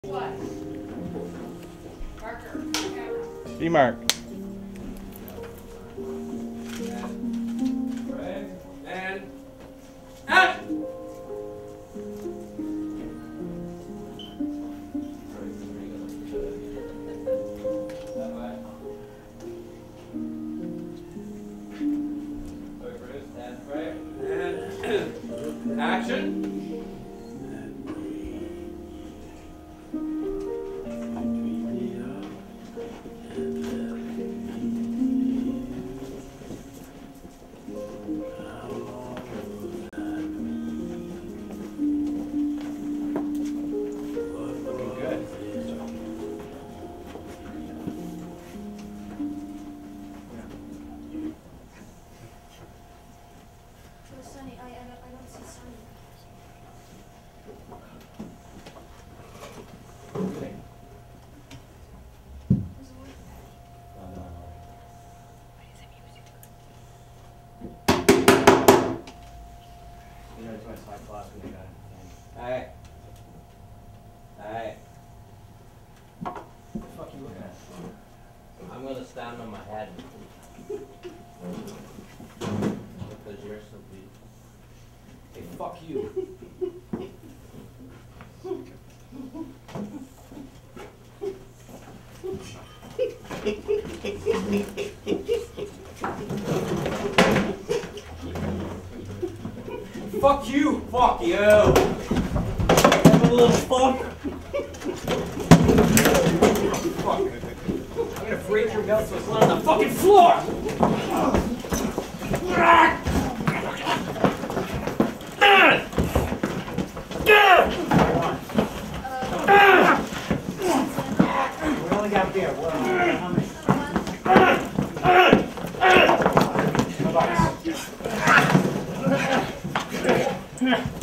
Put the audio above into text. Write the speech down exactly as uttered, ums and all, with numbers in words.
What? Marker. Camera. D-mark. And act! And action. Sunny, I, I, don't, I don't see Sunny. Okay. You know, it's my side class when they got it. Alright. Alright. What the fuck are you looking at? I'm gonna stand on my head. Because you're so big. Hey, fuck you. Fuck you! Fuck you! Have a little fun. Fuck. I'm gonna break your belt so it's not on the fucking floor! We only got beer. What? How many? How much?